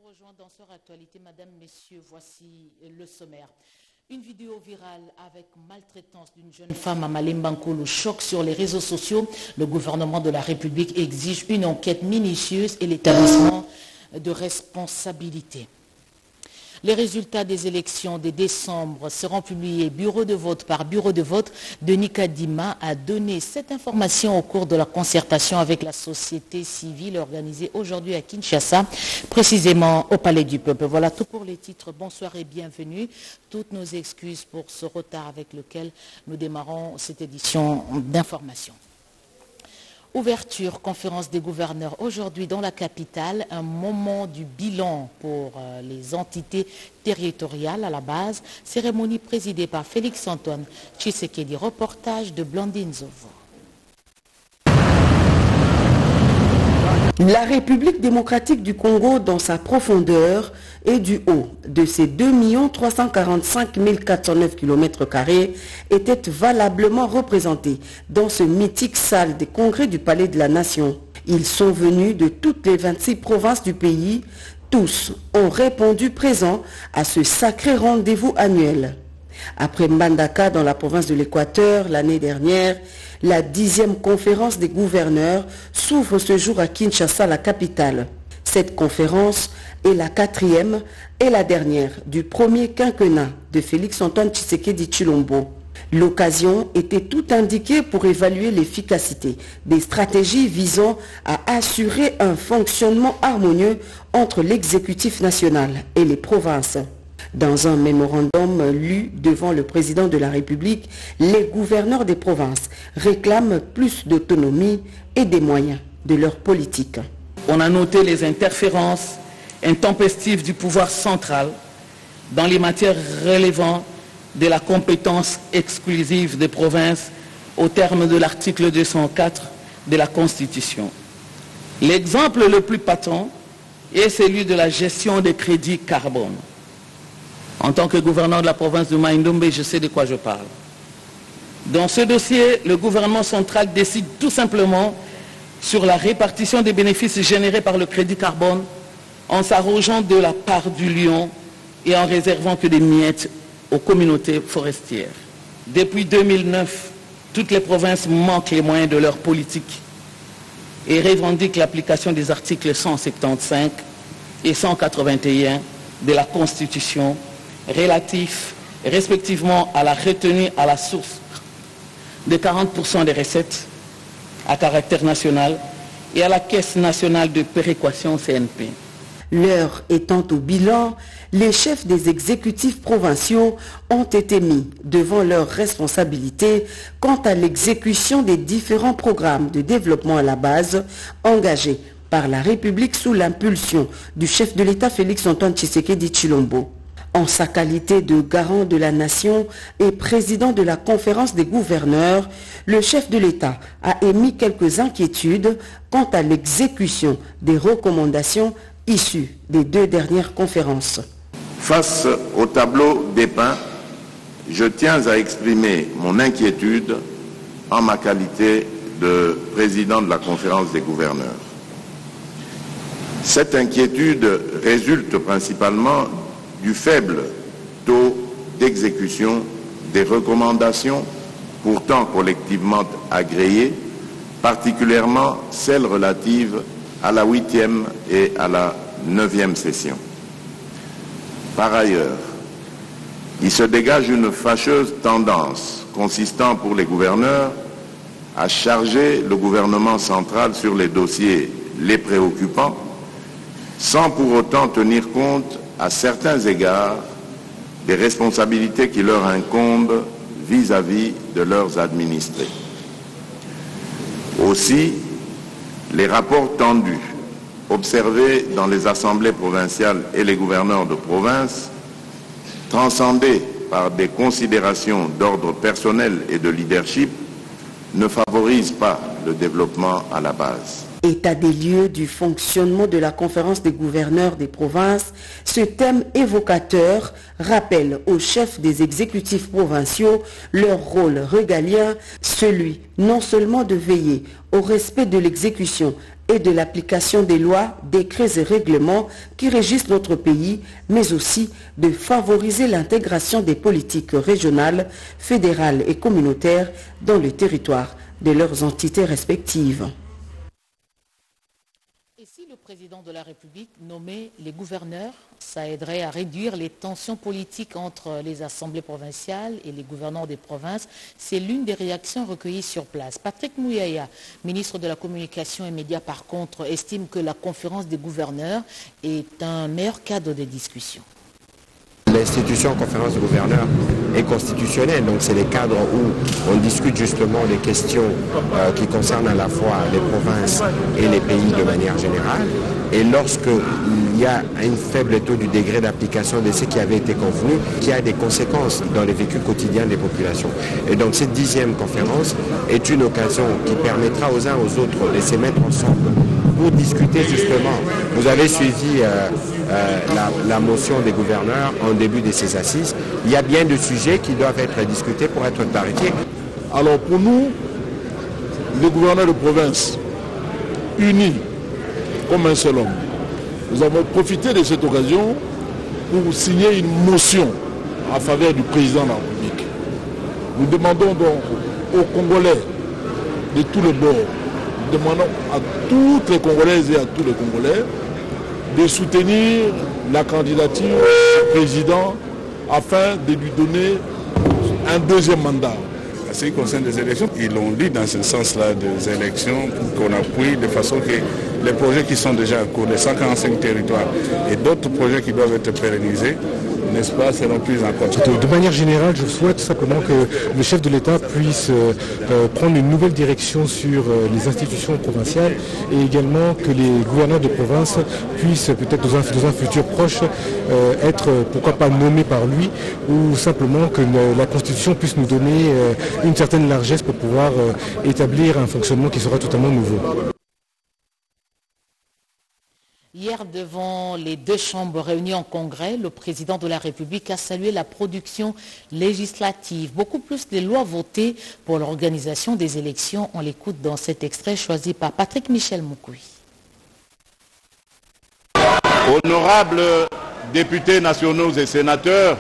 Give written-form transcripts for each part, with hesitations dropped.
rejoint dans Soir Actualité. Madame, Messieurs, voici le sommaire. Une vidéo virale avec maltraitance d'une jeune femme à Malembankolo choque sur les réseaux sociaux. Le gouvernement de la République exige une enquête minutieuse et l'établissement de responsabilités. Les résultats des élections de décembre seront publiés bureau de vote par bureau de vote. Denis Kadima a donné cette information au cours de la concertation avec la société civile organisée aujourd'hui à Kinshasa, précisément au Palais du Peuple. Voilà tout pour les titres. Bonsoir et bienvenue. Toutes nos excuses pour ce retard avec lequel nous démarrons cette édition d'information. Ouverture, conférence des gouverneurs aujourd'hui dans la capitale, un moment du bilan pour les entités territoriales à la base, cérémonie présidée par Félix-Antoine Tshisekedi, reportage de Blandine Zovo. La République démocratique du Congo, dans sa profondeur et du haut de ses 2 345 409 km², était valablement représentée dans ce mythique salle des congrès du Palais de la Nation. Ils sont venus de toutes les 26 provinces du pays. Tous ont répondu présents à ce sacré rendez-vous annuel. Après Mbandaka dans la province de l'Équateur l'année dernière, la 10e conférence des gouverneurs s'ouvre ce jour à Kinshasa, la capitale. Cette conférence est la 4e et la dernière du premier quinquennat de Félix-Antoine Tshisekedi Tshilombo. L'occasion était tout indiquée pour évaluer l'efficacité des stratégies visant à assurer un fonctionnement harmonieux entre l'exécutif national et les provinces. Dans un mémorandum lu devant le président de la République, les gouverneurs des provinces réclament plus d'autonomie et des moyens de leur politique. On a noté les interférences intempestives du pouvoir central dans les matières relevant de la compétence exclusive des provinces au terme de l'article 204 de la Constitution. L'exemple le plus patent est celui de la gestion des crédits carbone. En tant que gouverneur de la province de Mai-Ndombe, je sais de quoi je parle. Dans ce dossier, le gouvernement central décide tout simplement sur la répartition des bénéfices générés par le crédit carbone en s'arrogeant de la part du lion et en réservant que des miettes aux communautés forestières. Depuis 2009, toutes les provinces manquent les moyens de leur politique et revendiquent l'application des articles 175 et 181 de la Constitution relatifs respectivement à la retenue à la source de 40% des recettes à caractère national et à la Caisse nationale de péréquation CNP. L'heure étant au bilan, les chefs des exécutifs provinciaux ont été mis devant leurs responsabilités quant à l'exécution des différents programmes de développement à la base engagés par la République sous l'impulsion du chef de l'État Félix-Antoine Tshisekedi Tshilombo. En sa qualité de garant de la nation et président de la conférence des gouverneurs, le chef de l'État a émis quelques inquiétudes quant à l'exécution des recommandations issues des 2 dernières conférences. Face au tableau dépeint, je tiens à exprimer mon inquiétude en ma qualité de président de la conférence des gouverneurs. Cette inquiétude résulte principalement du faible taux d'exécution des recommandations pourtant collectivement agréées, particulièrement celles relatives à la 8e et à la 9e session. Par ailleurs, il se dégage une fâcheuse tendance consistant pour les gouverneurs à charger le gouvernement central sur les dossiers les préoccupants sans pour autant tenir compte à certains égards des responsabilités qui leur incombent vis-à-vis de leurs administrés. Aussi, les rapports tendus observés dans les assemblées provinciales et les gouverneurs de province, transcendés par des considérations d'ordre personnel et de leadership, ne favorisent pas le développement à la base. État des lieux du fonctionnement de la conférence des gouverneurs des provinces, ce thème évocateur rappelle aux chefs des exécutifs provinciaux leur rôle régalien, celui non seulement de veiller au respect de l'exécution et de l'application des lois, décrets et règlements qui régissent notre pays, mais aussi de favoriser l'intégration des politiques régionales, fédérales et communautaires dans le territoire de leurs entités respectives. Et si le président de la République nommait les gouverneurs, ça aiderait à réduire les tensions politiques entre les assemblées provinciales et les gouverneurs des provinces. C'est l'une des réactions recueillies sur place. Patrick Mouyaya, ministre de la Communication et Médias, par contre, estime que la conférence des gouverneurs est un meilleur cadre de discussion. L'institution conférence de gouverneurs est constitutionnelle, donc c'est les cadres où on discute justement des questions qui concernent à la fois les provinces et les pays de manière générale. Et lorsqu'il y a un faible taux du degré d'application de ce qui avait été convenu, qui a des conséquences dans le vécu quotidien des populations. Et donc cette 10e conférence est une occasion qui permettra aux uns aux autres de se mettre ensemble pour discuter justement. Vous avez suivi la motion des gouverneurs en début de ces assises. Il y a bien de sujets qui doivent être discutés pour être clarifiés. Alors pour nous, les gouverneurs de province, unis comme un seul homme, nous avons profité de cette occasion pour signer une motion en faveur du président de la République. Nous demandons donc aux Congolais de tous les bords, nous demandons à toutes les Congolaises et à tous les Congolais de soutenir la candidature du président afin de lui donner un deuxième mandat. En ce qui concerne les élections, ils l'ont dit dans ce sens-là des élections qu'on appuie de façon que les projets qui sont déjà en cours, les 145 territoires et d'autres projets qui doivent être pérennisés, n'est-ce pas, seront pris en compte. De manière générale, je souhaite simplement que le chef de l'État puisse prendre une nouvelle direction sur les institutions provinciales et également que les gouverneurs de province puissent peut-être dans un futur proche être, pourquoi pas, nommés par lui ou simplement que la Constitution puisse nous donner une certaine largesse pour pouvoir établir un fonctionnement qui sera totalement nouveau. Hier, devant les deux chambres réunies en congrès, le président de la République a salué la production législative. Beaucoup plus de lois votées pour l'organisation des élections. On l'écoute dans cet extrait choisi par Patrick Michel Moukoui. Honorables députés nationaux et sénateurs,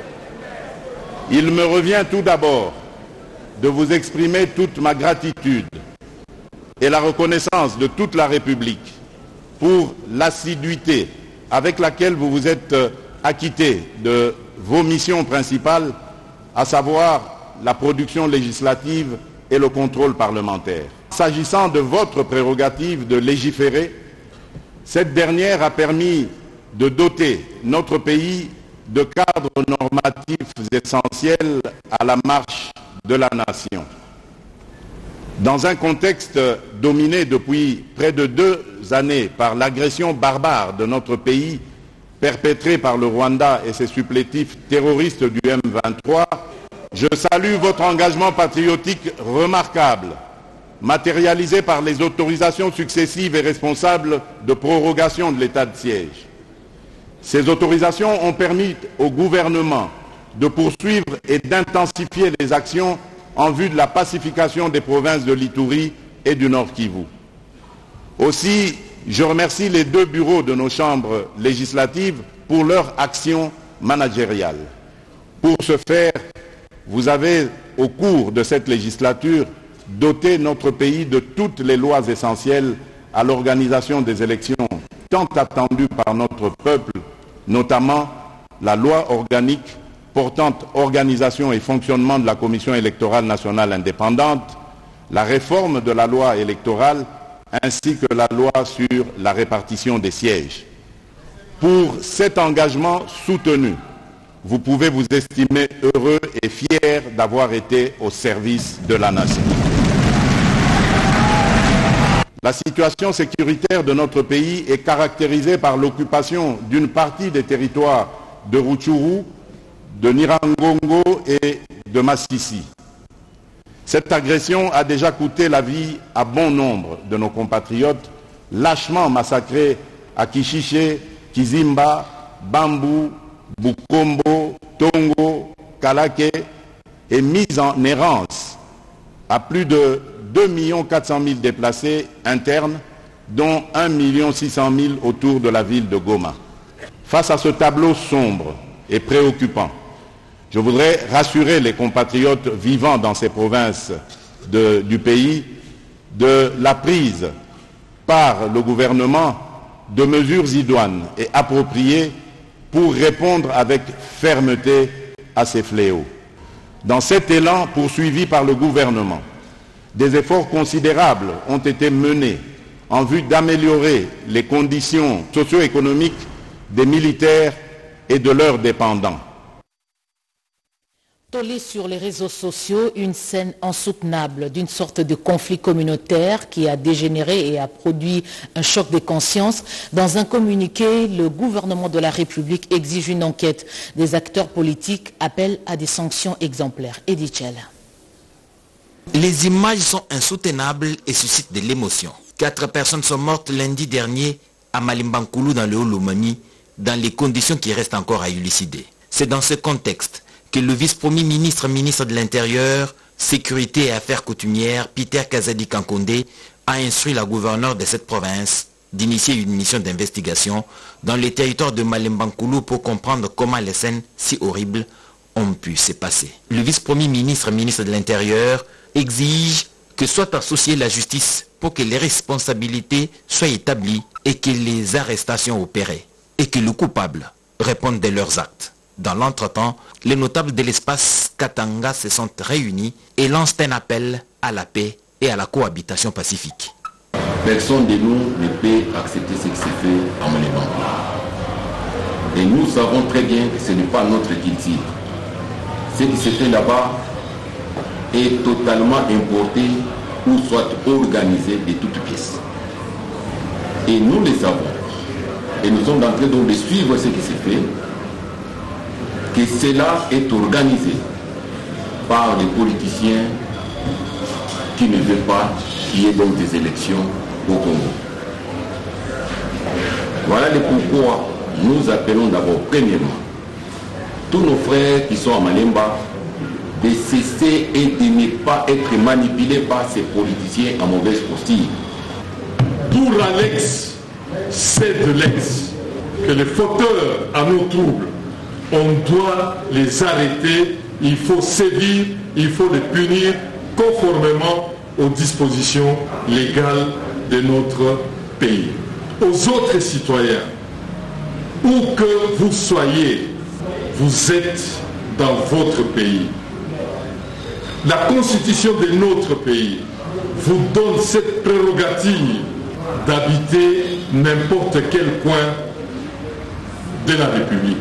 il me revient tout d'abord de vous exprimer toute ma gratitude et la reconnaissance de toute la République pour l'assiduité avec laquelle vous vous êtes acquittés de vos missions principales, à savoir la production législative et le contrôle parlementaire. S'agissant de votre prérogative de légiférer, cette dernière a permis de doter notre pays de cadres normatifs essentiels à la marche de la nation. Dans un contexte dominé depuis près de 2 années par l'agression barbare de notre pays perpétrée par le Rwanda et ses supplétifs terroristes du M23, je salue votre engagement patriotique remarquable, matérialisé par les autorisations successives et responsables de prorogation de l'état de siège. Ces autorisations ont permis au gouvernement de poursuivre et d'intensifier les actions en vue de la pacification des provinces de l'Ituri et du Nord Kivu. Aussi, je remercie les 2 bureaux de nos chambres législatives pour leur action managériale. Pour ce faire, vous avez, au cours de cette législature, doté notre pays de toutes les lois essentielles à l'organisation des élections tant attendues par notre peuple, notamment la loi organique portant organisation et fonctionnement de la Commission électorale nationale indépendante, la réforme de la loi électorale ainsi que la loi sur la répartition des sièges. Pour cet engagement soutenu, vous pouvez vous estimer heureux et fier d'avoir été au service de la nation. La situation sécuritaire de notre pays est caractérisée par l'occupation d'une partie des territoires de Rutshuru, de Nyiragongo et de Masisi. Cette agression a déjà coûté la vie à bon nombre de nos compatriotes, lâchement massacrés à Kishiche, Kizimba, Bambou, Bukombo, Tongo, Kalake et mis en errance à plus de 2 400 000 déplacés internes, dont 1 600 000 autour de la ville de Goma. Face à ce tableau sombre et préoccupant, je voudrais rassurer les compatriotes vivant dans ces provinces du pays de la prise par le gouvernement de mesures idoines et appropriées pour répondre avec fermeté à ces fléaux. Dans cet élan poursuivi par le gouvernement, des efforts considérables ont été menés en vue d'améliorer les conditions socio-économiques des militaires et de leurs dépendants. Tollé sur les réseaux sociaux, une scène insoutenable d'une sorte de conflit communautaire qui a dégénéré et a produit un choc des consciences. Dans un communiqué, le gouvernement de la République exige une enquête. Des acteurs politiques appellent à des sanctions exemplaires. Edith Chel. Les images sont insoutenables et suscitent de l'émotion. 4 personnes sont mortes lundi dernier à Malimbankoulou dans le Haut-Lomami, dans les conditions qui restent encore à élucider. C'est dans ce contexte que le vice-premier ministre de l'Intérieur, Sécurité et Affaires coutumières, Peter Kazadi Kankonde, a instruit la gouverneure de cette province d'initier une mission d'investigation dans les territoires de Malimbankoulou pour comprendre comment les scènes si horribles ont pu se passer. Le vice-premier ministre de l'Intérieur, exige que soit associée la justice pour que les responsabilités soient établies et que les arrestations opérées et que les coupables répondent de leurs actes. Dans l'entretemps, les notables de l'espace Katanga se sont réunis et lancent un appel à la paix et à la cohabitation pacifique. Personne de nous ne peut accepter ce qui s'est fait à Malimbankoulou. Et nous savons très bien que ce n'est pas notre culture. Ce qui s'est fait là-bas est totalement importé ou soit organisé de toutes pièces. Et nous le savons. Et nous sommes en train donc de suivre ce qui s'est fait, que cela est organisé par les politiciens qui ne veulent pas qu'il y ait donc des élections au Congo. Voilà le pourquoi nous appelons d'abord, premièrement, tous nos frères qui sont à Malemba, de cesser et de ne pas être manipulés par ces politiciens à mauvaise posture. Pour l'Alex, c'est de l'ex, que les fauteurs à nos troubles, on doit les arrêter, il faut sévir, il faut les punir conformément aux dispositions légales de notre pays. Aux autres citoyens, où que vous soyez, vous êtes dans votre pays. La constitution de notre pays vous donne cette prérogative d'habiter n'importe quel coin de la République.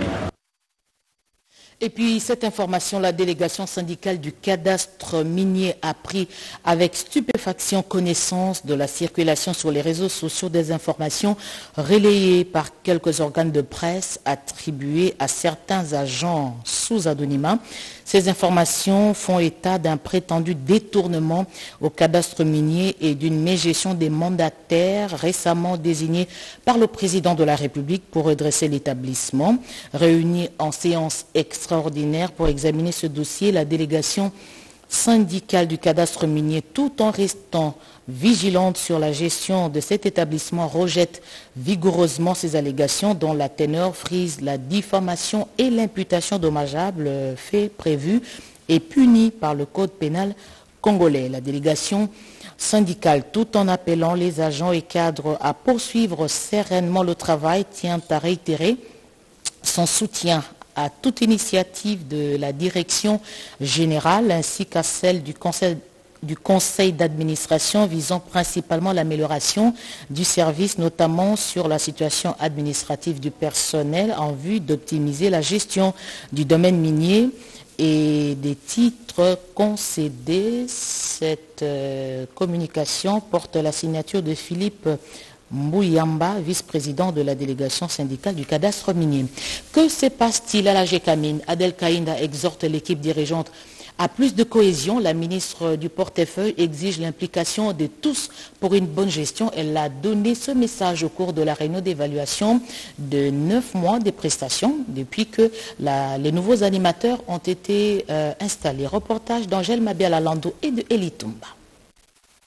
Et puis cette information, la délégation syndicale du cadastre minier a pris avec stupéfaction connaissance de la circulation sur les réseaux sociaux des informations relayées par quelques organes de presse attribuées à certains agents sous anonymat. Ces informations font état d'un prétendu détournement au cadastre minier et d'une mégestion des mandataires récemment désignés par le président de la République pour redresser l'établissement. Réunis en séance extraordinaire pour examiner ce dossier, la délégation syndicale du cadastre minier, tout en restant vigilante sur la gestion de cet établissement, rejette vigoureusement ces allégations dont la teneur frise la diffamation et l'imputation dommageable, fait prévu et puni par le code pénal congolais. La délégation syndicale, tout en appelant les agents et cadres à poursuivre sereinement le travail, tient à réitérer son soutien à toute initiative de la direction générale ainsi qu'à celle du conseil d'administration visant principalement l'amélioration du service, notamment sur la situation administrative du personnel en vue d'optimiser la gestion du domaine minier et des titres concédés. Cette communication porte la signature de Philippe Mbouyamba, vice-président de la délégation syndicale du cadastre minier. Que se passe-t-il à la GECAMINE? Adel Kaïnda exhorte l'équipe dirigeante à plus de cohésion. La ministre du portefeuille exige l'implication de tous pour une bonne gestion. Elle a donné ce message au cours de la réunion d'évaluation de 9 mois des prestations depuis que les nouveaux animateurs ont été installés. Reportage d'Angèle Mabiala Lando et de Eli Tumba.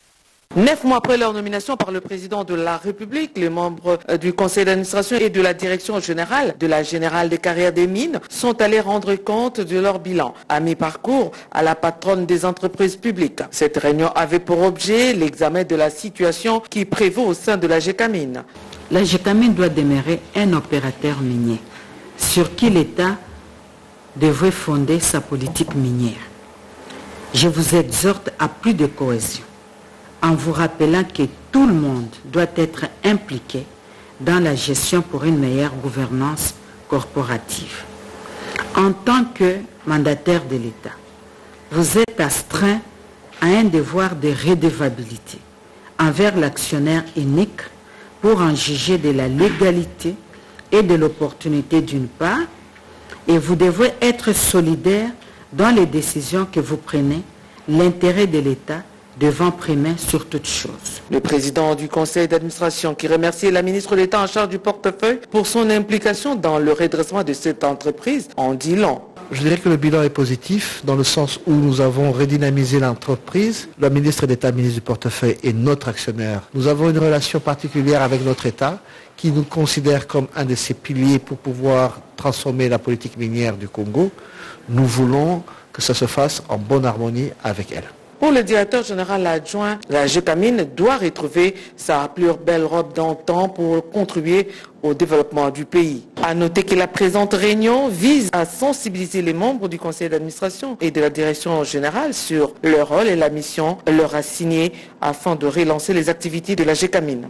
9 mois après leur nomination par le président de la République, les membres du conseil d'administration et de la direction générale de la Générale des carrières des mines sont allés rendre compte de leur bilan à mi-parcours à la patronne des entreprises publiques. Cette réunion avait pour objet l'examen de la situation qui prévaut au sein de la GECAMINE. La GECAMINE doit demeurer un opérateur minier sur qui l'État devrait fonder sa politique minière. Je vous exhorte à plus de cohésion, en vous rappelant que tout le monde doit être impliqué dans la gestion pour une meilleure gouvernance corporative. En tant que mandataire de l'État, vous êtes astreint à un devoir de redevabilité envers l'actionnaire unique pour en juger de la légalité et de l'opportunité d'une part, et vous devez être solidaire dans les décisions que vous prenez, l'intérêt de l'État devant primer sur toute chose. Le président du conseil d'administration qui remercie la ministre de l'État en charge du portefeuille pour son implication dans le redressement de cette entreprise en dit long. Je dirais que le bilan est positif dans le sens où nous avons redynamisé l'entreprise. La ministre d'État, ministre du portefeuille, est notre actionnaire. Nous avons une relation particulière avec notre État qui nous considère comme un de ses piliers pour pouvoir transformer la politique minière du Congo. Nous voulons que ça se fasse en bonne harmonie avec elle. Pour le directeur général adjoint, la GECAMINE doit retrouver sa plus belle robe d'antan pour contribuer au développement du pays. À noter que la présente réunion vise à sensibiliser les membres du conseil d'administration et de la direction générale sur leur rôle et la mission leur assignée afin de relancer les activités de la GECAMINE.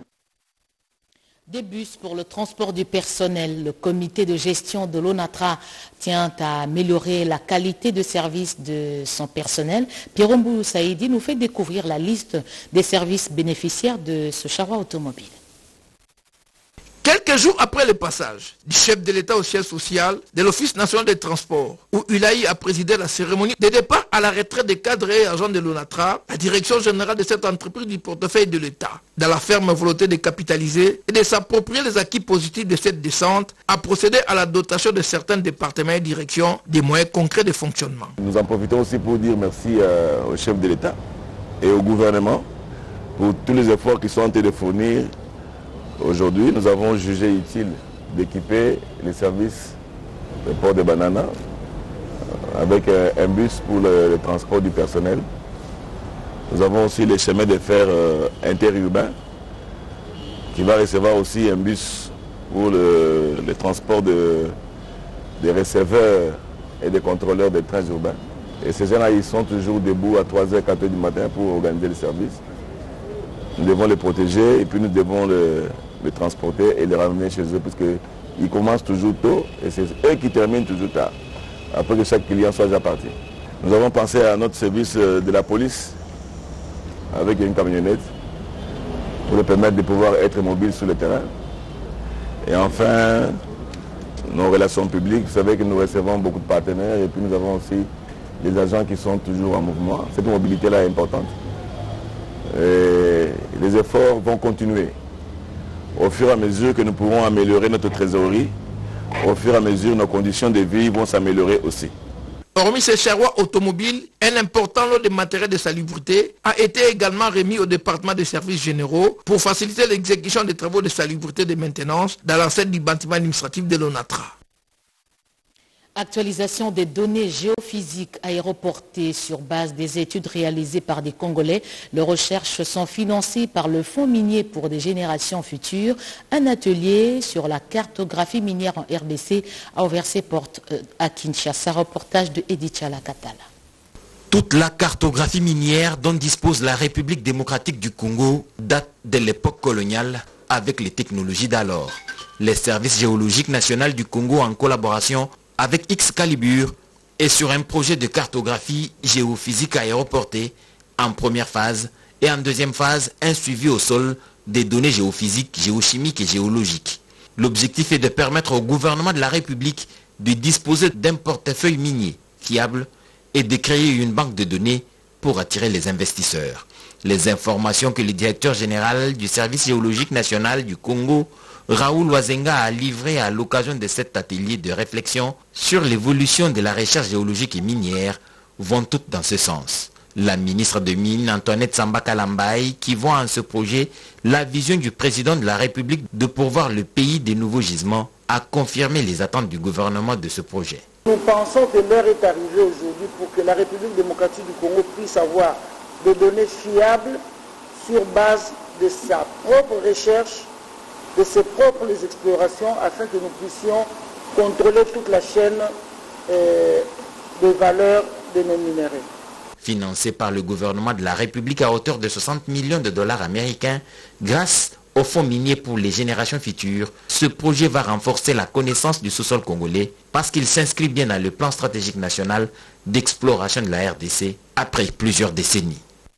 Des bus pour le transport du personnel. Le comité de gestion de l'ONATRA tient à améliorer la qualité de service de son personnel. Pierre-Mbou Saïdi nous fait découvrir la liste des services bénéficiaires de ce charroi automobile. Quelques jours après le passage du chef de l'État au siège social de l'Office national des transports, où Ulaï a présidé la cérémonie de départ à la retraite des cadres et agents de l'ONATRA, la direction générale de cette entreprise du portefeuille de l'État, dans la ferme volonté de capitaliser et de s'approprier les acquis positifs de cette descente, a procédé à la dotation de certains départements et directions des moyens concrets de fonctionnement. Nous en profitons aussi pour dire merci au chef de l'État et au gouvernement pour tous les efforts qu'ils sont en train de fournir. Aujourd'hui, nous avons jugé utile d'équiper les services du port de Banana avec un bus pour le transport du personnel. Nous avons aussi les chemins de fer interurbains qui va recevoir aussi un bus pour le transport des receveurs et des contrôleurs des trains urbains. Et ces gens-là, ils sont toujours debout à 3h, 4h du matin pour organiser le service. Nous devons les protéger et puis nous devons les transporter et les ramener chez eux parce qu'ils commencent toujours tôt et c'est eux qui terminent toujours tard, après que chaque client soit déjà parti. Nous avons pensé à notre service de la police avec une camionnette pour leur permettre de pouvoir être mobile sur le terrain. Et enfin, nos relations publiques, vous savez que nous recevons beaucoup de partenaires et puis nous avons aussi les agents qui sont toujours en mouvement. Cette mobilité-là est importante. Et les efforts vont continuer. Au fur et à mesure que nous pourrons améliorer notre trésorerie, au fur et à mesure nos conditions de vie vont s'améliorer aussi. Hormis ces charrois automobiles, un important lot de matériel de salubrité a été également remis au département des services généraux pour faciliter l'exécution des travaux de salubrité et de maintenance dans l'enceinte du bâtiment administratif de l'ONATRA. Actualisation des données géophysiques aéroportées sur base des études réalisées par des Congolais. Les recherches sont financées par le Fonds minier pour des générations futures. Un atelier sur la cartographie minière en RDC a ouvert ses portes à Kinshasa. Reportage de Edith Chalakatala. Toute la cartographie minière dont dispose la République démocratique du Congo date de l'époque coloniale avec les technologies d'alors. Les services géologiques nationaux du Congo en collaboration avec Excalibur et sur un projet de cartographie géophysique aéroportée en première phase et en deuxième phase un suivi au sol des données géophysiques, géochimiques et géologiques. L'objectif est de permettre au gouvernement de la République de disposer d'un portefeuille minier fiable et de créer une banque de données pour attirer les investisseurs. Les informations que le directeur général du service géologique national du Congo, Raoul Wazenga, a livrées à l'occasion de cet atelier de réflexion sur l'évolution de la recherche géologique et minière vont toutes dans ce sens. La ministre de Mines, Antoinette Samba Kalambaye, qui voit en ce projet la vision du président de la République de pourvoir le pays des nouveaux gisements, a confirmé les attentes du gouvernement de ce projet. Nous pensons que l'heure est arrivée aujourd'hui pour que la République démocratique du Congo puisse avoir des données fiables sur base de sa propre recherche, de ses propres explorations, afin que nous puissions contrôler toute la chaîne de valeur de nos minéraux. Financé par le gouvernement de la République à hauteur de 60 millions de dollars américains, grâce au fonds minier pour les générations futures, ce projet va renforcer la connaissance du sous-sol congolais parce qu'il s'inscrit bien dans le plan stratégique national d'exploration de la RDC après plusieurs décennies.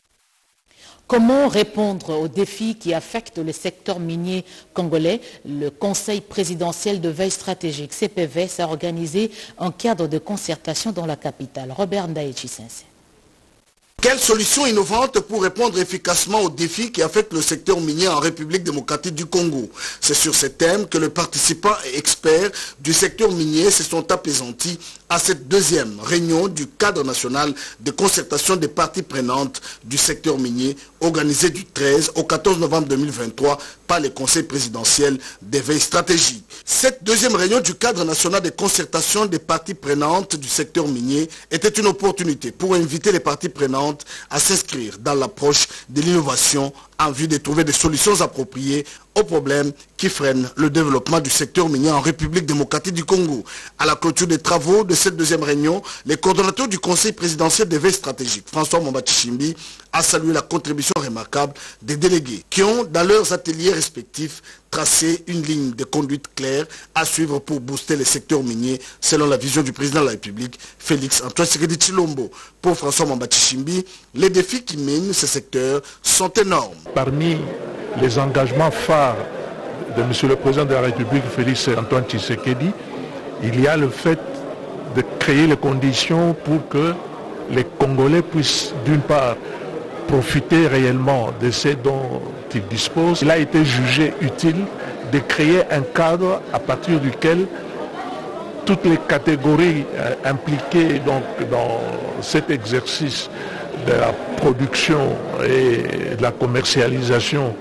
Comment répondre aux défis qui affectent le secteur minier congolais? Le Conseil présidentiel de veille stratégique, CPVS, a organisé un cadre de concertation dans la capitale. Robert Ndaïchi-Sensé. Quelle solution innovante pour répondre efficacement aux défis qui affectent le secteur minier en République démocratique du Congo? C'est sur ces thèmes que les participants et experts du secteur minier se sont apaisantis à cette deuxième réunion du cadre national de concertation des parties prenantes du secteur minier organisée du 13 au 14 novembre 2023 par le Conseil présidentiel des veilles stratégiques. Cette deuxième réunion du cadre national de concertation des parties prenantes du secteur minier était une opportunité pour inviter les parties prenantes à s'inscrire dans l'approche de l'innovation en vue de trouver des solutions appropriées aux problèmes qui freinent le développement du secteur minier en République démocratique du Congo. À la clôture des travaux de cette deuxième réunion, les coordonnateurs du Conseil présidentiel des veilles stratégiques, François Momba-Tshimbi, a salué la contribution remarquable des délégués qui ont, dans leurs ateliers respectifs, tracé une ligne de conduite claire à suivre pour booster les secteurs miniers selon la vision du président de la République, Félix Antoine Tshisekedi Tshilombo. Pour François Momba-Tshimbi, les défis qui minent ce secteur sont énormes. Parmi les engagements phares de M. le Président de la République, Félix Antoine Tshisekedi, il y a le fait de créer les conditions pour que les Congolais puissent, d'une part, profiter réellement de ce dont ils disposent. Il a été jugé utile de créer un cadre à partir duquel toutes les catégories impliquées donc, dans cet exercice de la production et de la commercialisation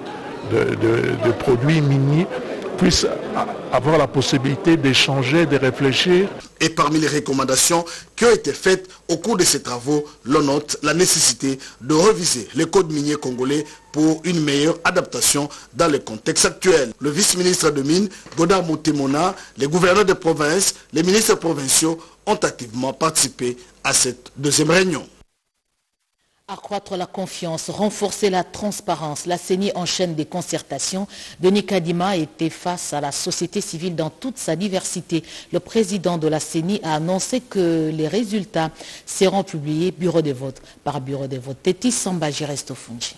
de produits miniers puissent avoir la possibilité d'échanger, de réfléchir. Et parmi les recommandations qui ont été faites au cours de ces travaux, l'on note la nécessité de reviser le code minier congolais pour une meilleure adaptation dans le contexte actuel. Le vice-ministre de Mines, Godard Moutemona, les gouverneurs de province, les ministres provinciaux ont activement participé à cette deuxième réunion. Accroître la confiance, renforcer la transparence. La CENI enchaîne des concertations. Denis Kadima était face à la société civile dans toute sa diversité. Le président de la CENI a annoncé que les résultats seront publiés bureau de vote par bureau de vote. Tétis Sambaji Restofunji.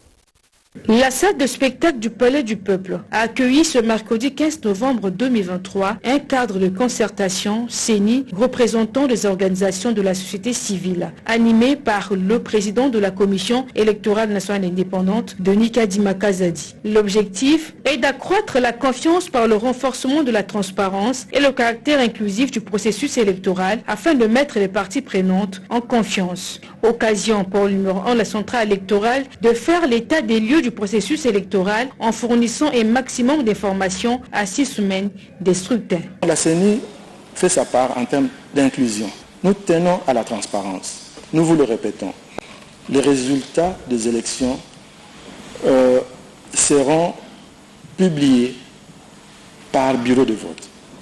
La salle de spectacle du Palais du Peuple a accueilli ce mercredi 15 novembre 2023 un cadre de concertation CENI représentant les organisations de la société civile, animé par le président de la Commission électorale nationale indépendante, Denis Kadima Kazadi. L'objectif est d'accroître la confiance par le renforcement de la transparence et le caractère inclusif du processus électoral afin de mettre les parties prenantes en confiance. Occasion pour le numéro 1 de la centrale électorale de faire l'état des lieux du processus électoral en fournissant un maximum d'informations à 6 semaines des scrutins. La CENI fait sa part en termes d'inclusion. Nous tenons à la transparence. Nous vous le répétons. Les résultats des élections seront publiés par bureau de vote.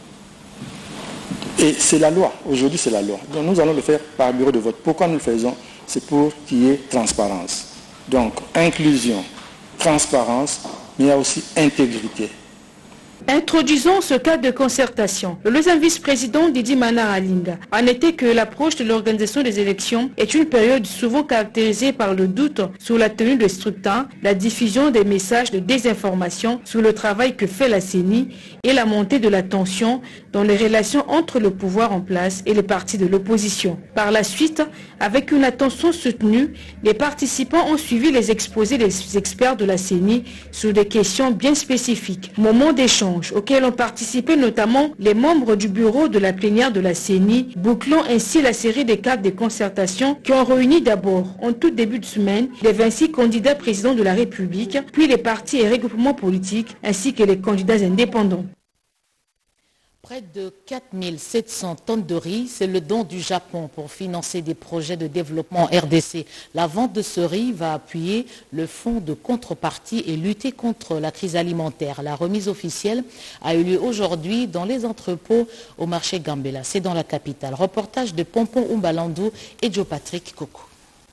Et c'est la loi. Aujourd'hui, c'est la loi. Donc nous allons le faire par bureau de vote. Pourquoi nous le faisons? C'est pour qu'il y ait transparence. Donc, inclusion, transparence, mais il y a aussi intégrité. Introduisons ce cadre de concertation. Le deuxième vice-président Didi Manar Alinga en était que l'approche de l'organisation des élections est une période souvent caractérisée par le doute sur la tenue de scrutin, la diffusion des messages de désinformation sur le travail que fait la CENI et la montée de la tension dans les relations entre le pouvoir en place et les partis de l'opposition. Par la suite, avec une attention soutenue, les participants ont suivi les exposés des experts de la CENI sur des questions bien spécifiques. Moment d'échange échanges auxquels ont participé notamment les membres du bureau de la plénière de la CENI, bouclant ainsi la série des cadres de concertation qui ont réuni d'abord, en tout début de semaine, les 26 candidats présidents de la République, puis les partis et regroupements politiques, ainsi que les candidats indépendants. Près de 4700 tonnes de riz, c'est le don du Japon pour financer des projets de développement RDC. La vente de ce riz va appuyer le fonds de contrepartie et lutter contre la crise alimentaire. La remise officielle a eu lieu aujourd'hui dans les entrepôts au marché Gambela. C'est dans la capitale. Reportage de Pompon Umbalandou et Joe Patrick Coco.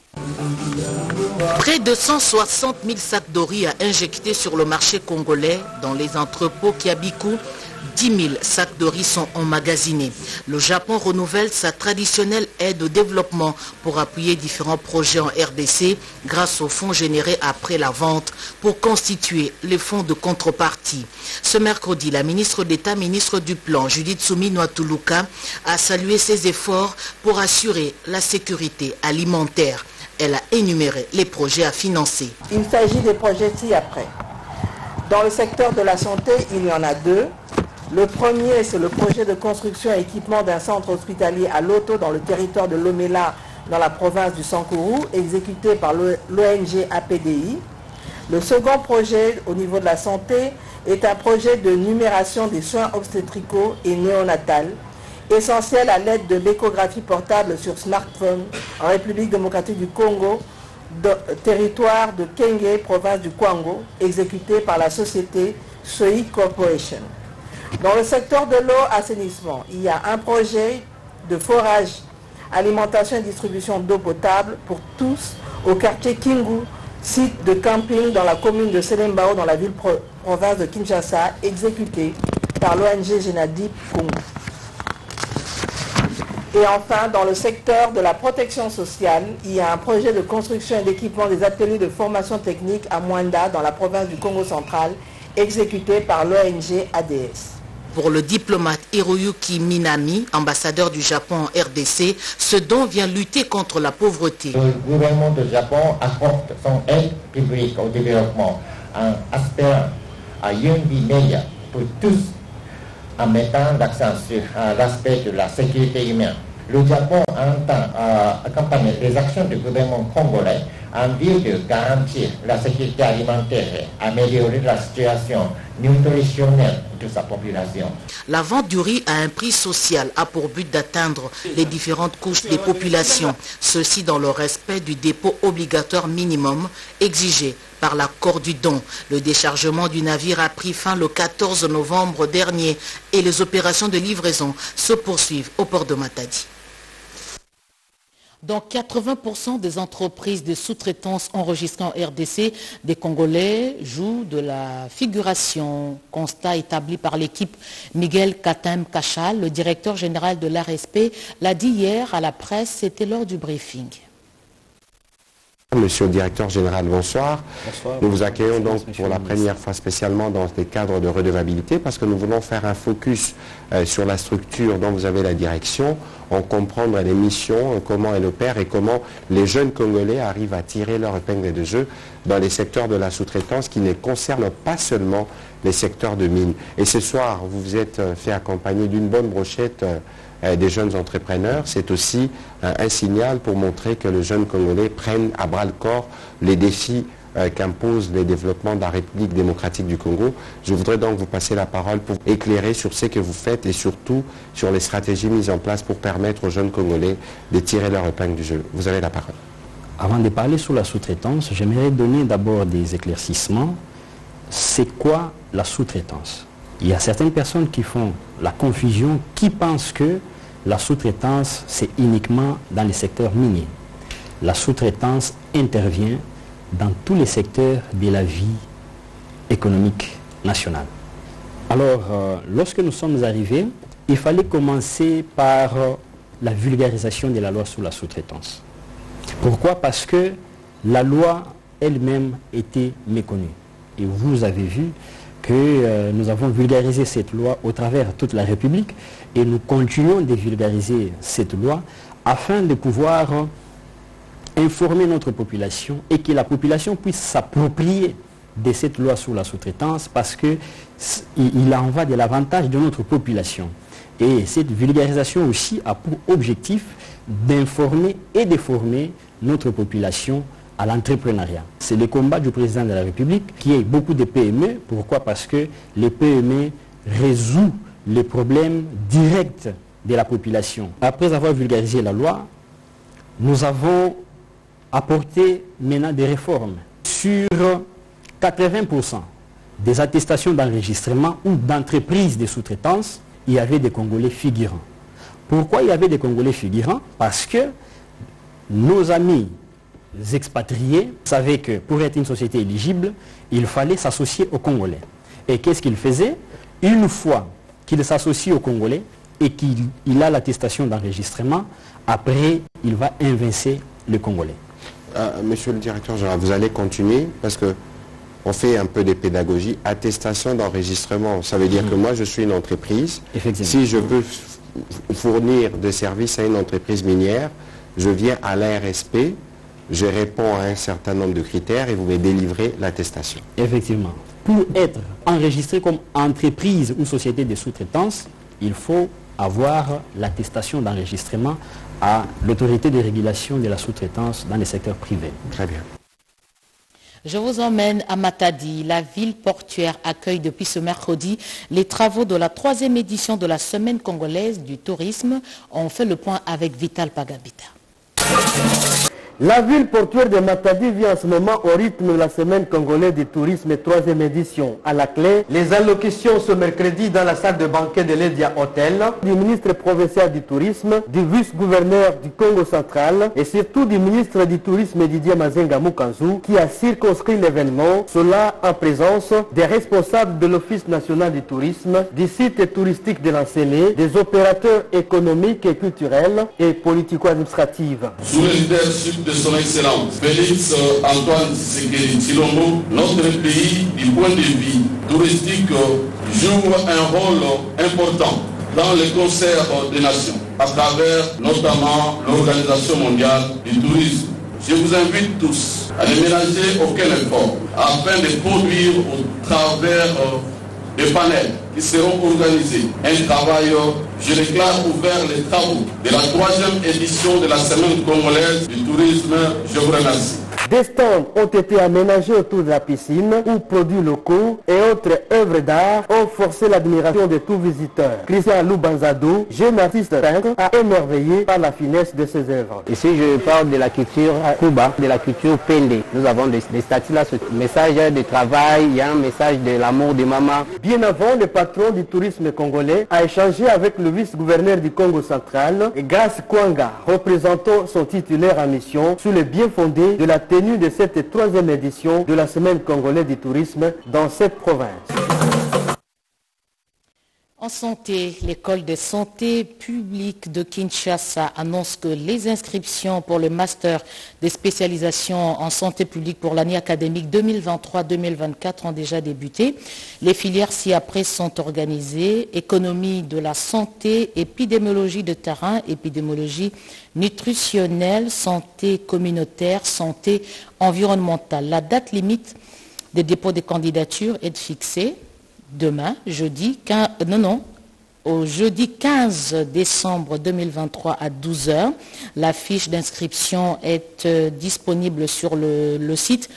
Près de 160 000 sacs de riz à injecter sur le marché congolais dans les entrepôts Kiabiku. 10 000 sacs de riz sont emmagasinés. Le Japon renouvelle sa traditionnelle aide au développement pour appuyer différents projets en RDC grâce aux fonds générés après la vente pour constituer les fonds de contrepartie. Ce mercredi, la ministre d'État, ministre du Plan, Judith Suminwa-Tuluka, a salué ses efforts pour assurer la sécurité alimentaire. Elle a énuméré les projets à financer. Il s'agit des projets ci-après. Dans le secteur de la santé, il y en a deux. Le premier, c'est le projet de construction et équipement d'un centre hospitalier à Loto, dans le territoire de Lomela, dans la province du Sankourou, exécuté par l'ONG APDI. Le second projet au niveau de la santé est un projet de numération des soins obstétricaux et néonatals, essentiel à l'aide de l'échographie portable sur smartphone en République démocratique du Congo, territoire de Kenge, province du Kwango, exécuté par la société Soi Corporation. Dans le secteur de l'eau, assainissement, il y a un projet de forage, alimentation et distribution d'eau potable pour tous au quartier Kingu, site de camping dans la commune de Selembao, dans la ville province de Kinshasa, exécuté par l'ONG Genadip Congo. Et enfin, dans le secteur de la protection sociale, il y a un projet de construction et d'équipement des ateliers de formation technique à Mwanda, dans la province du Congo central, exécuté par l'ONG ADS. Pour le diplomate Hiroyuki Minami, ambassadeur du Japon en RDC, ce don vient lutter contre la pauvreté. Le gouvernement du Japon apporte son aide publique au développement en aspirant à une vie meilleure pour tous, en mettant l'accent sur l'aspect de la sécurité humaine. Le Japon entend accompagner les actions du gouvernement congolais en vue de garantir la sécurité alimentaire et améliorer la situation nutritionnelle de sa population. La vente du riz à un prix social a pour but d'atteindre les différentes couches des populations, ceci dans le respect du dépôt obligatoire minimum exigé par l'accord du don. Le déchargement du navire a pris fin le 14 novembre dernier et les opérations de livraison se poursuivent au port de Matadi. Dans 80% des entreprises de sous-traitance enregistrées en RDC, des Congolais jouent de la figuration. Constat établi par l'équipe Miguel Katem Kachal, le directeur général de l'ARSP, l'a dit hier à la presse, c'était lors du briefing. Monsieur le directeur général, bonsoir. Bonsoir. Nous vous accueillons donc pour la première fois spécialement dans des cadres de redevabilité parce que nous voulons faire un focus sur la structure dont vous avez la direction, en comprendre les missions, comment elle opère et comment les jeunes Congolais arrivent à tirer leur épingle de jeu dans les secteurs de la sous-traitance qui ne concernent pas seulement les secteurs de mines. Et ce soir, vous vous êtes fait accompagner d'une bonne brochette des jeunes entrepreneurs. C'est aussi un signal pour montrer que les jeunes Congolais prennent à bras le corps les défis qu'impose le développement de la République démocratique du Congo. Je voudrais donc vous passer la parole pour éclairer sur ce que vous faites et surtout sur les stratégies mises en place pour permettre aux jeunes Congolais de tirer leur épingle du jeu. Vous avez la parole. Avant de parler sur la sous-traitance, j'aimerais donner d'abord des éclaircissements. C'est quoi la sous-traitance ? Il y a certaines personnes qui font la confusion, qui pensent que la sous-traitance, c'est uniquement dans les secteurs miniers. La sous-traitance intervient dans tous les secteurs de la vie économique nationale. Alors, lorsque nous sommes arrivés, il fallait commencer par la vulgarisation de la loi sur la sous-traitance. Pourquoi ? Parce que la loi elle-même était méconnue. Et vous avez vu que nous avons vulgarisé cette loi au travers de toute la République et nous continuons de vulgariser cette loi afin de pouvoir informer notre population et que la population puisse s'approprier de cette loi sur la sous-traitance parce qu'il en va de l'avantage de notre population. Et cette vulgarisation aussi a pour objectif d'informer et de former notre population à l'entrepreneuriat. C'est le combat du président de la République qui est beaucoup de PME. Pourquoi? Parce que les PME résout les problèmes directs de la population. Après avoir vulgarisé la loi, nous avons apporté maintenant des réformes. Sur 80% des attestations d'enregistrement ou d'entreprises de sous-traitance, il y avait des Congolais figurants. Pourquoi il y avait des Congolais figurants? Parce que nos amis expatriés savaient que pour être une société éligible, il fallait s'associer aux Congolais. Et qu'est-ce qu'ils faisaient? Une fois qu'il s'associe aux Congolais et qu'il a l'attestation d'enregistrement, après, il va évincer le Congolais. Monsieur le directeur général, vous allez continuer parce que on fait un peu de pédagogie. Attestation d'enregistrement, ça veut dire que moi je suis une entreprise. Si je veux fournir des services à une entreprise minière, je viens à l'ARSP, je réponds à un certain nombre de critères et vous me délivrez l'attestation. Effectivement. Pour être enregistré comme entreprise ou société de sous-traitance, il faut avoir l'attestation d'enregistrement à l'autorité de régulation de la sous-traitance dans le secteur privé. Très bien. Je vous emmène à Matadi. La ville portuaire accueille depuis ce mercredi les travaux de la 3e édition de la Semaine congolaise du tourisme. On fait le point avec Vital Pagabita. La ville portuaire de Matadi vit en ce moment au rythme de la Semaine congolaise du tourisme 3e édition. À la clé, les allocutions ce mercredi dans la salle de banquet de l'Edia Hotel du ministre provincial du tourisme, du vice-gouverneur du Congo central et surtout du ministre du tourisme Didier Mazenga Mukanzu qui a circonscrit l'événement, cela en présence des responsables de l'Office national du tourisme, du site touristique de l'Enseigné, des opérateurs économiques et culturels et politico-administratifs. Sous le leadership de son Excellence Félix Antoine Tshisekedi Tshilombo, notre pays, du point de vue touristique, joue un rôle important dans le concert des nations, à travers notamment l'Organisation mondiale du tourisme. Je vous invite tous à ne ménager aucun effort afin de produire au travers des panels qui seront organisés un travail, je déclare ouvert les travaux de la 3e édition de la Semaine congolaise du tourisme. Je vous remercie. Des stands ont été aménagés autour de la piscine où produits locaux et autres œuvres d'art ont forcé l'admiration de tous visiteurs. Christian Loubanzado, jeune artiste peintre, a émerveillé par la finesse de ses œuvres. Ici, je parle de la culture Kuba, de la culture Pende. Nous avons des statues là, ce message de travail, il y a un message de l'amour de maman. Bien avant, le patron du tourisme congolais a échangé avec le vice-gouverneur du Congo central, Grace Kwanga, représentant son titulaire en mission sur le bien fondé de la tenue de cette 3e édition de la Semaine congolaise du tourisme dans cette province. En santé, l'école de santé publique de Kinshasa annonce que les inscriptions pour le master de spécialisation en santé publique pour l'année académique 2023-2024 ont déjà débuté. Les filières ci-après sont organisées: économie de la santé, épidémiologie de terrain, épidémiologie nutritionnelle, santé communautaire, santé environnementale. La date limite des dépôts des candidatures est fixée demain, au jeudi 15 décembre 2023 à 12h. La fiche d'inscription est disponible sur le site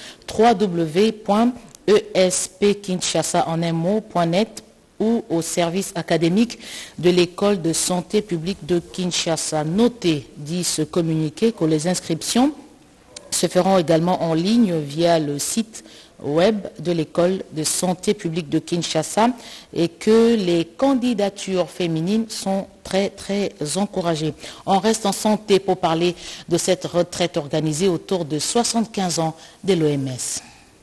www.espkinshasa.net ou au service académique de l'école de santé publique de Kinshasa. Notez, dit ce communiqué, que les inscriptions se feront également en ligne via le site web de l'école de santé publique de Kinshasa et que les candidatures féminines sont très encouragées. On reste en santé pour parler de cette retraite organisée autour de 75 ans de l'OMS.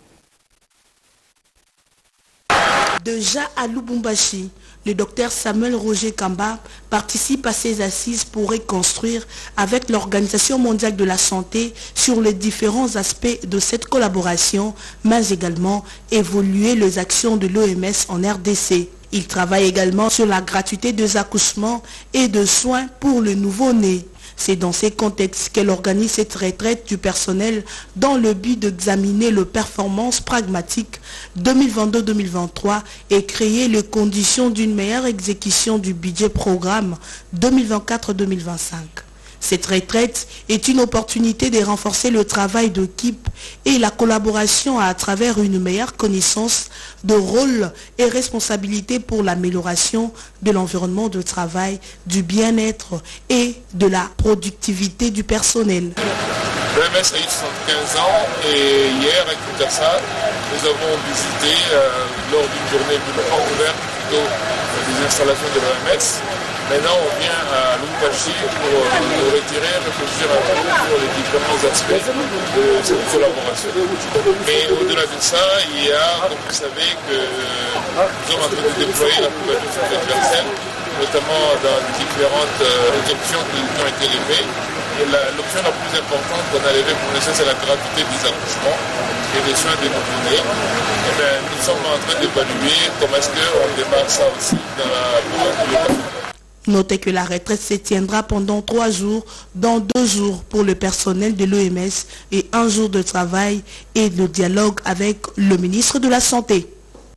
Déjà à Lubumbashi, le docteur Samuel Roger Kamba participe à ces assises pour reconstruire avec l'Organisation mondiale de la santé sur les différents aspects de cette collaboration, mais également évoluer les actions de l'OMS en RDC. Il travaille également sur la gratuité des accouchements et de soins pour le nouveau-né. C'est dans ces contextes qu'elle organise cette retraite du personnel dans le but d'examiner les performances pragmatiques 2022-2023 et créer les conditions d'une meilleure exécution du budget programme 2024-2025. Cette retraite est une opportunité de renforcer le travail d'équipe et la collaboration à travers une meilleure connaissance de rôle et responsabilité pour l'amélioration de l'environnement de travail, du bien-être et de la productivité du personnel. L'OMS a eu 75 ans et hier à Kinshasa, nous avons visité lors d'une journée ouverte des installations de l'OMS. Maintenant, on vient à Lubumbashi pour retirer, réfléchir un peu sur les différents aspects de cette collaboration. Mais au-delà de ça, il y a, comme vous savez, que nous sommes en train de déployer la couverture transversale, notamment dans différentes options qui ont été levées. Et l'option la plus importante qu'on a levée pour l'instant, c'est la gratuité des accouchements et des soins de nouveau-nés. Nous sommes en train d'évaluer comment est-ce qu'on démarre ça aussi dans la Notez que la retraite se tiendra pendant 3 jours, dont 2 jours pour le personnel de l'OMS et 1 jour de travail et de dialogue avec le ministre de la Santé.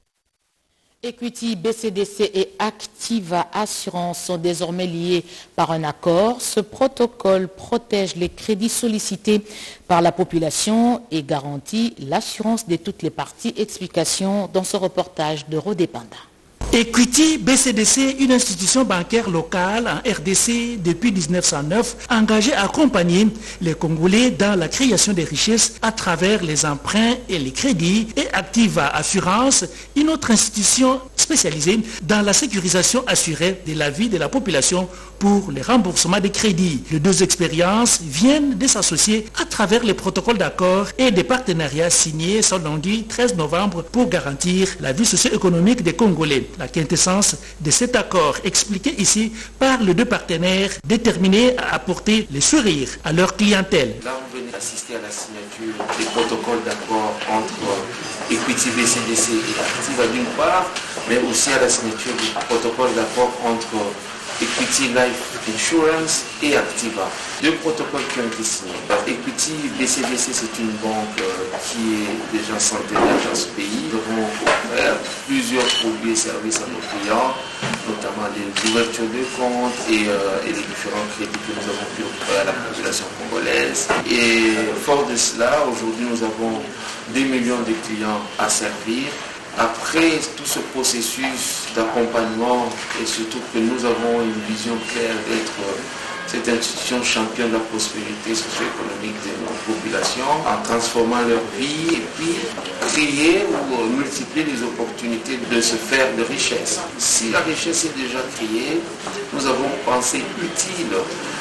Equity, BCDC et Activa Assurance sont désormais liés par un accord. Ce protocole protège les crédits sollicités par la population et garantit l'assurance de toutes les parties. Explication dans ce reportage de Rodé Panda. Equity BCDC, une institution bancaire locale en RDC depuis 1909, engagée à accompagner les Congolais dans la création des richesses à travers les emprunts et les crédits, et Activa Assurance, une autre institution spécialisée dans la sécurisation assurée de la vie de la population pour les remboursements des crédits. Les deux expériences viennent de s'associer à travers les protocoles d'accord et des partenariats signés ce lundi 13 novembre pour garantir la vie socio-économique des Congolais. La quintessence de cet accord expliquée ici par les deux partenaires déterminés à apporter le sourire à leur clientèle. Là, on venait assister à la signature des protocoles d'accord entre Equity BCDC et Activa d'une part, mais aussi à la signature du protocole d'accord entre Equity Life Insurance et Activa. Deux protocoles qui ont été signés. Equity BCDC, c'est une banque qui est déjà centenaire dans ce pays. Nous avons offert plusieurs produits et services à nos clients, notamment l'ouverture de comptes et les différents crédits que nous avons pu offrir à la population congolaise. Et fort de cela, aujourd'hui nous avons 2 millions de clients à servir. Après tout ce processus d'accompagnement et surtout que nous avons une vision claire d'être cette institution championne de la prospérité socio-économique de nos populations en transformant leur vie et puis créer ou multiplier les opportunités de se faire de richesse. Si la richesse est déjà créée, nous avons pensé utile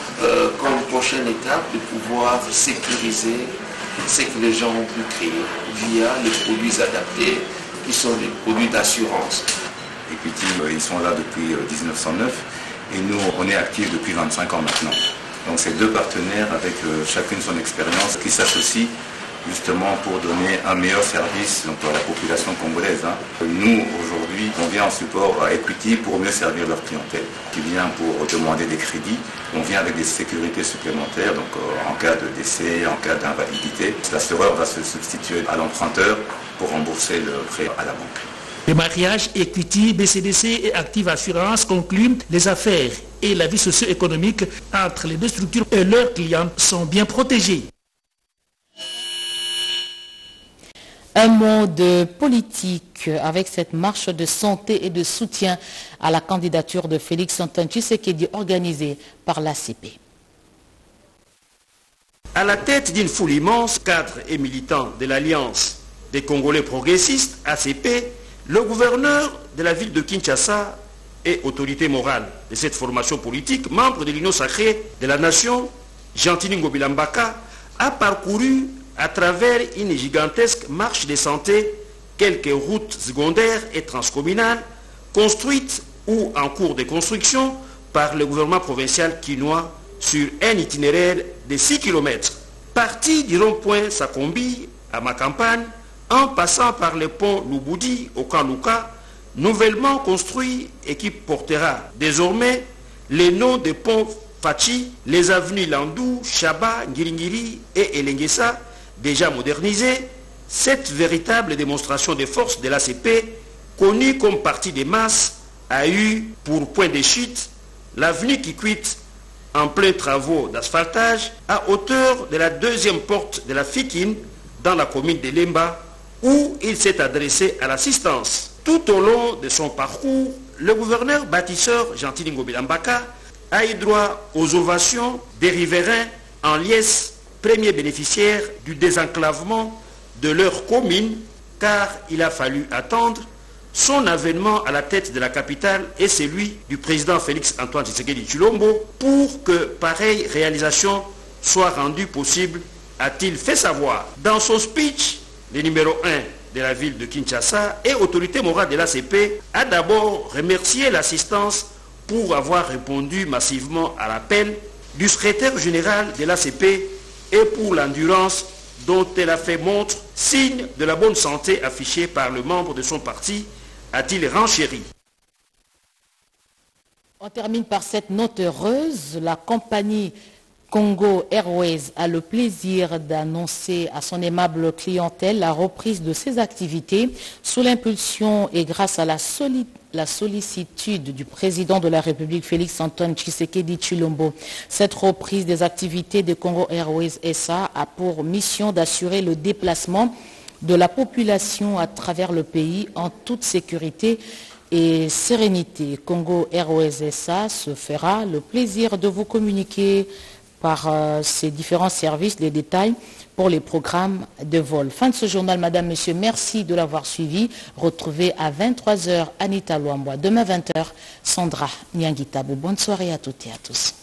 comme prochaine étape de pouvoir sécuriser ce que les gens ont pu créer via les produits adaptés qui sont des produits d'assurance. Equity, ils sont là depuis 1909 et nous, on est actifs depuis 25 ans maintenant. Donc c'est deux partenaires avec chacune son expérience qui s'associent justement pour donner un meilleur service donc, à la population congolaise. Nous, aujourd'hui, on vient en support à Equity pour mieux servir leur clientèle, qui vient pour demander des crédits. On vient avec des sécurités supplémentaires, donc en cas de décès, en cas d'invalidité. L'assureur va se substituer à l'emprunteur pour rembourser le prêt à la banque. Le mariage Equity, BCDC et Active Assurance concluent les affaires et la vie socio-économique entre les deux structures et leurs clients sont bien protégés. Un mot de politique avec cette marche de santé et de soutien à la candidature de Félix Antoine Tshisekedi organisée par l'ACP. À la tête d'une foule immense, cadres et militants de l'Alliance des Congolais progressistes, ACP, le gouverneur de la ville de Kinshasa et autorité morale de cette formation politique, membre de l'Union sacrée de la nation, Gentini Ngobila Mbaka, a parcouru à travers une gigantesque marche de santé quelques routes secondaires et transcommunales construites ou en cours de construction par le gouvernement provincial quinois sur un itinéraire de 6 km. Parti du rond-point Sakombi à Makampagne, en passant par le pont Lubudi au Kanouka, nouvellement construit et qui portera désormais les noms des ponts Fachi, les avenues Landou, Chaba, Ngiringiri et Elengesa, déjà modernisées, cette véritable démonstration des forces de l'ACP, connue comme parti des masses, a eu pour point de chute l'avenue Kikwit en plein travaux d'asphaltage à hauteur de la deuxième porte de la Fikine dans la commune de Lemba où il s'est adressé à l'assistance. Tout au long de son parcours, le gouverneur bâtisseur Gentil Bilambaka a eu droit aux ovations des riverains en liesse, premiers bénéficiaires du désenclavement de leur commune, car il a fallu attendre son avènement à la tête de la capitale et celui du président Félix Antoine Tshisekedi Tshilombo pour que pareille réalisation soit rendue possible, a-t-il fait savoir. Dans son speech, le numéro 1 de la ville de Kinshasa et autorité morale de l'ACP a d'abord remercié l'assistance pour avoir répondu massivement à l'appel du secrétaire général de l'ACP et pour l'endurance dont elle a fait montre, signe de la bonne santé affichée par le membre de son parti, a-t-il renchéri. On termine par cette note heureuse. La compagnie Congo Airways a le plaisir d'annoncer à son aimable clientèle la reprise de ses activités sous l'impulsion et grâce à la sollicitude du président de la République Félix Antoine Tshisekedi Tshilombo. Cette reprise des activités de Congo Airways SA a pour mission d'assurer le déplacement de la population à travers le pays en toute sécurité et sérénité. Congo Airways SA se fera le plaisir de vous communiquer par ces différents services les détails pour les programmes de vol. Fin de ce journal, madame, monsieur, merci de l'avoir suivi. Retrouvez à 23h Anita Luamboa. Demain 20h, Sandra Nyangitabo. Bonne soirée à toutes et à tous.